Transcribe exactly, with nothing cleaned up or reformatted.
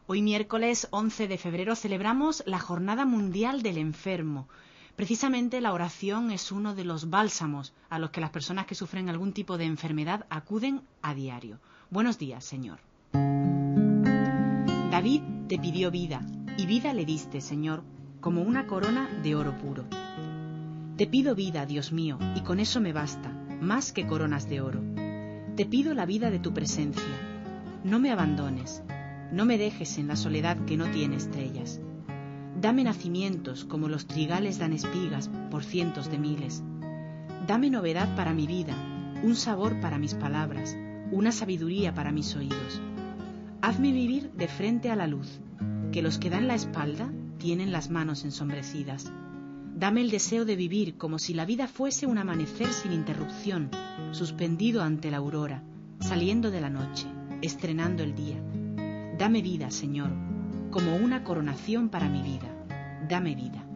Hoy miércoles once de febrero celebramos la Jornada Mundial del Enfermo. Precisamente la oración es uno de los bálsamos a los que las personas que sufren algún tipo de enfermedad acuden a diario. Buenos días, Señor. David te pidió vida, y vida le diste, Señor, como una corona de oro puro. Te pido vida, Dios mío, y con eso me basta, más que coronas de oro. Te pido la vida de tu presencia. No me abandones, no me dejes en la soledad que no tiene estrellas. Dame nacimientos como los trigales dan espigas por cientos de miles. Dame novedad para mi vida, un sabor para mis palabras, una sabiduría para mis oídos. Hazme vivir de frente a la luz, que los que dan la espalda tienen las manos ensombrecidas. Dame el deseo de vivir como si la vida fuese un amanecer sin interrupción, suspendido ante la aurora, saliendo de la noche, estrenando el día. Dame vida, Señor, como una coronación para mi vida. Dame vida.